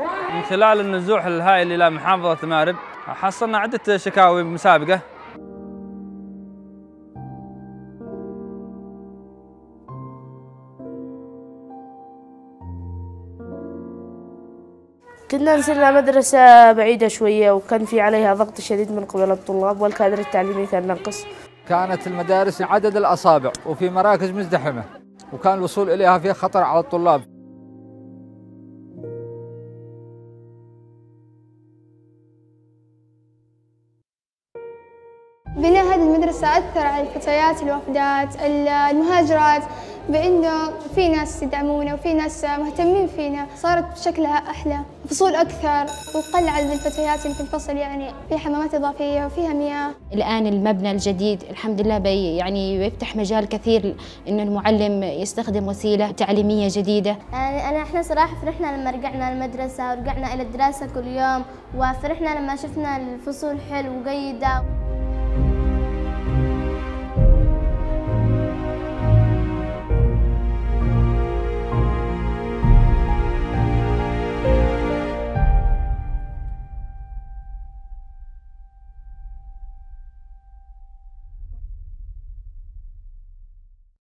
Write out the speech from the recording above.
من خلال النزوح الهائل إلى محافظة مأرب حصلنا عدة شكاوي مسابقة. كنا نزلنا مدرسة بعيدة شوية وكان في عليها ضغط شديد من قبل الطلاب والكادر التعليمي كان ناقص. كانت المدارس عدد الأصابع وفي مراكز مزدحمة وكان الوصول إليها فيه خطر على الطلاب. بناء هذه المدرسة أثر على الفتيات الوافدات المهاجرات بأنه في ناس يدعمونا وفي ناس مهتمين فينا، صارت شكلها أحلى، فصول أكثر وقل عدد الفتيات اللي في الفصل، يعني في حمامات إضافية وفيها مياه. الآن المبنى الجديد الحمد لله يعني بيفتح مجال كثير إنه المعلم يستخدم وسيلة تعليمية جديدة. يعني إحنا صراحة فرحنا لما رجعنا المدرسة ورجعنا إلى الدراسة كل يوم، وفرحنا لما شفنا الفصول حلو وجيدة.